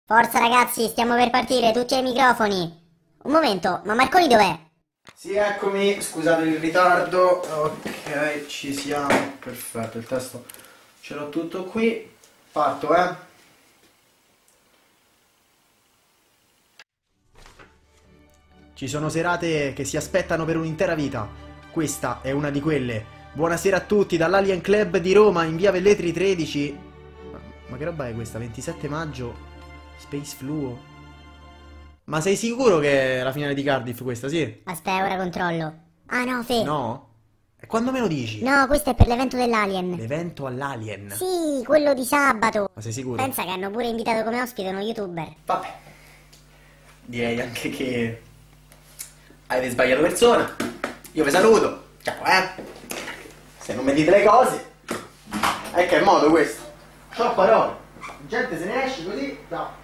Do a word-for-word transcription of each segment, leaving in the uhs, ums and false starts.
Forza ragazzi, stiamo per partire, tutti ai microfoni. Un momento, ma Marconi dov'è? Sì, eccomi, scusate il ritardo. Ok, ci siamo. Perfetto, il testo ce l'ho tutto qui. Parto, eh. Ci sono serate che si aspettano per un'intera vita. Questa è una di quelle. Buonasera a tutti dall'Alien Club di Roma in via Velletri tredici. Ma, ma che roba è questa? ventisette maggio, Space Fluo. Ma sei sicuro che è la finale di Cardiff questa, sì? Aspetta, ora controllo. Ah no, Fe. No? E quando me lo dici? No, questo è per l'evento dell'Alien. L'evento all'Alien. Sì, quello di sabato. Ma sei sicuro? Pensa che hanno pure invitato come ospite uno youtuber. Vabbè. Direi anche che avete sbagliato persona. Io vi saluto. Ciao, eh. Se non mi dite le cose. E che modo questo? Ciao parole. La gente se ne esce così. Ciao.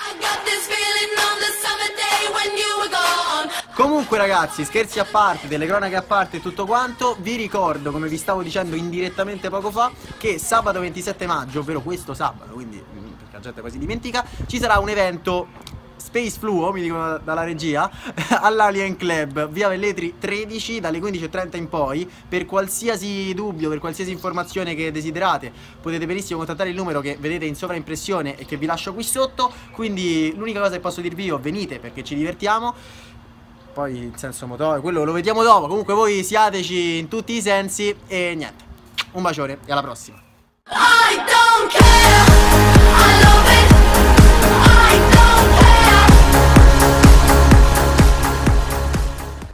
Comunque ragazzi, scherzi a parte, delle cronache a parte e tutto quanto, vi ricordo, come vi stavo dicendo indirettamente poco fa, che sabato ventisette maggio, ovvero questo sabato, quindi perché la gente quasi dimentica, ci sarà un evento Space Fluo, mi dicono dalla regia, all'Alien Club, via Velletri tredici, dalle quindici e trenta in poi. Per qualsiasi dubbio, per qualsiasi informazione che desiderate, potete benissimo contattare il numero che vedete in sovraimpressione e che vi lascio qui sotto. Quindi l'unica cosa che posso dirvi io, venite perché ci divertiamo. Poi il senso motore, quello lo vediamo dopo. Comunque voi siateci in tutti i sensi e niente. Un bacione e alla prossima.